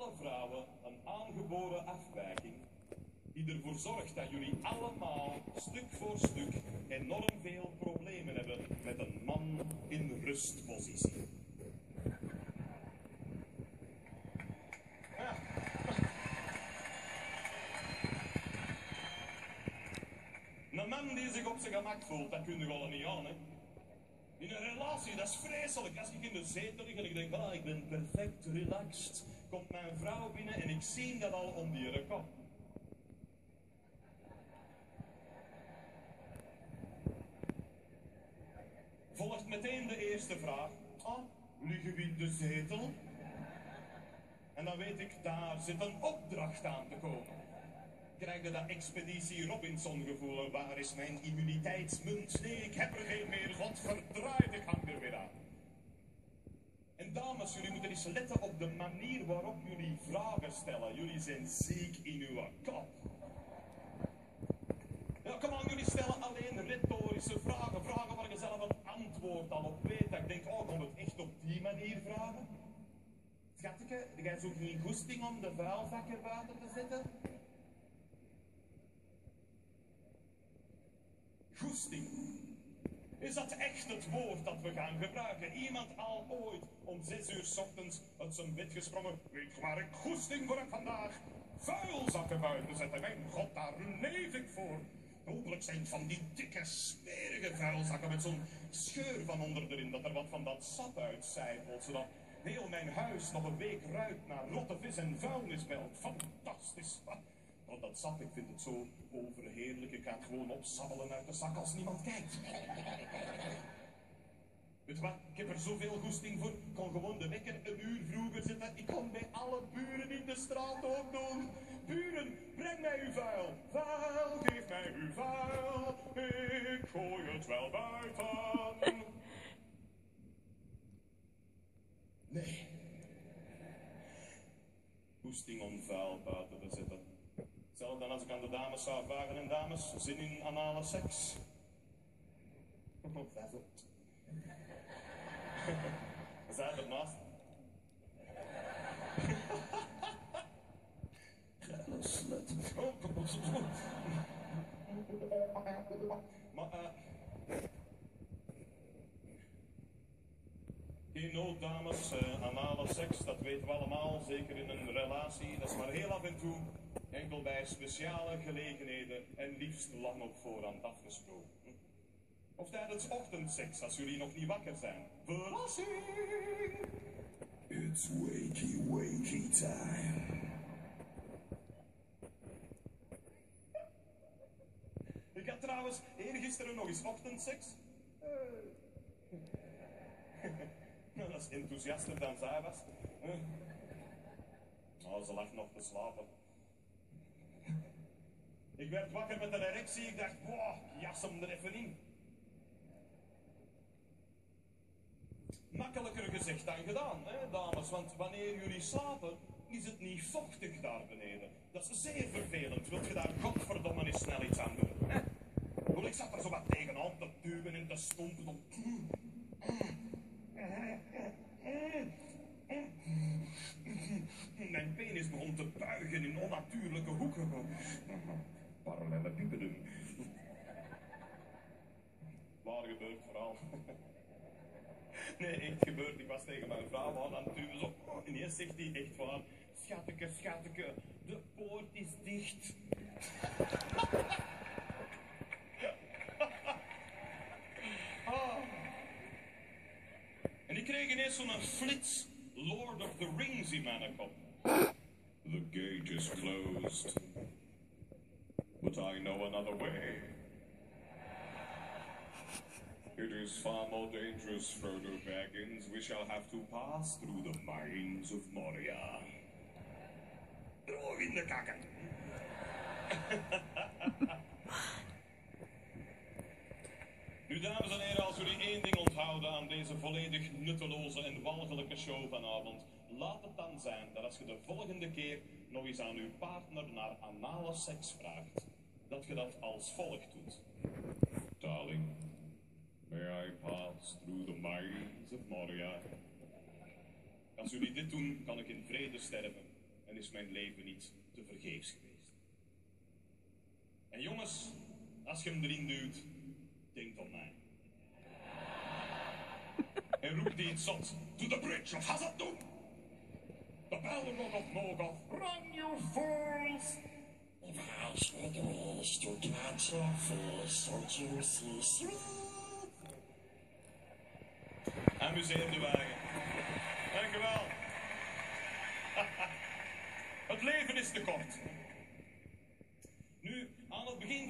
alle vrouwen een aangeboren afwijking die ervoor zorgt dat jullie allemaal stuk voor stuk enorm veel problemen hebben met een man in rustpositie. Ja. Een man die zich op zijn gemak voelt, dat kun je gewoon niet aan, hè. In een relatie, dat is vreselijk. Als ik in de zetel lig en ik denk, ik ben perfect relaxed, komt mijn vrouw binnen en ik zie dat al om die kop. Volgt meteen de eerste vraag. Liggen we in de zetel? En dan weet ik, daar zit een opdracht aan te komen. Krijg je dat Expeditie Robinson gevoel? Waar is mijn immuniteitsmunt? Nee, ik heb er geen meer. Godverdraaid, ik hang er weer aan. En dames, jullie moeten eens letten op de manier waarop jullie vragen stellen. Jullie zijn ziek in uw kop. Ja, kom aan, jullie stellen alleen retorische vragen. Vragen waar je zelf een antwoord al op weet. Dat ik denk, kom het echt op die manier vragen? Schatje, jij zoekt geen goesting om de vuilvakker buiten te zetten? Goesting. Is dat echt het woord dat we gaan gebruiken? Iemand al ooit om 6 uur 's ochtends uit zijn bed gesprongen? Weet je waar ik goesting voor heb vandaag? Vuilzakken buiten zetten. Mijn god, daar leef ik voor. Hopelijk zijn het van die dikke, smerige vuilzakken met zo'n scheur van onder erin, dat er wat van dat sap uitcijpelt, zodat heel mijn huis nog een week ruikt naar rotte vis en vuilnismelk. Fantastisch. Want dat sap, ik vind het zo overheerlijk. Ik ga het gewoon opsabbelen uit de zak als niemand kijkt. Weet je wat, ik heb er zoveel goesting voor. Ik kon gewoon de wekker een uur vroeger zetten. Ik kon bij alle buren in de straat ook doen. Buren, breng mij uw vuil. Vuil, geef mij uw vuil. Ik gooi het wel buiten. Nee. Goesting om vuil buiten te zetten. Hetzelfde dan als ik aan de dames zou vragen. En dames, zin in anale seks? Zij ernaast. Geile slut. Maar, geen nood, dames. Anale seks, dat weten we allemaal. Zeker in een relatie. Dat is maar heel af en toe. Enkel bij speciale gelegenheden. En liefst lang op voorhand afgesproken. Of tijdens ochtendseks, als jullie nog niet wakker zijn. Verrassing! It's wakey, wakey time. Ik had trouwens eergisteren nog eens ochtendseks. Dat is enthousiaster dan zij was. Ze lag nog te slapen. Ik werd wakker met een erectie. Ik dacht, jas hem er even in. Makkelijker gezegd dan gedaan, hè, dames. Want wanneer jullie slapen, is het niet vochtig daar beneden. Dat is zeer vervelend. Wilt je daar godverdomme eens snel iets aan doen? Hè? Wel, ik zat er zo wat tegenaan te duwen en te stompen. Om... Mijn penis begon te buigen in onnatuurlijke hoeken. Parallellepipeden. Waar gebeurt vooral? Nee, echt gebeurd. Ik was tegen mijn vrouw aan het duwen. Zo. En eerst zegt hij echt waar. Schateke, schateke, de poort is dicht. En ik kreeg ineens zo'n flits Lord of the Rings in mijn kop. The gate is closed. But I know another way. It is far more dangerous, Frodo Baggins. We shall have to pass through the mines of Moria. Droog in de kakken. Nu, dames en heren, als jullie één ding onthouden aan deze volledig nutteloze en walgelijke show vanavond, laat het dan zijn dat als je de volgende keer nog eens aan uw partner naar anale seks vraagt, dat je dat als volgt doet. Darling, may I pass through the mines of Moria? Als jullie dit doen, kan ik in vrede sterven. en is mijn leven niet te vergeefs geweest. En jongens, als je hem erin duwt, denk aan mij. En roep die iets zot. To the bridge of Hazardum! The Belmont of Morgoth, run you fools! If I should wish to catch a fish so juicy sweet. Amuseer de wagen. Dank u wel. Het leven is te kort.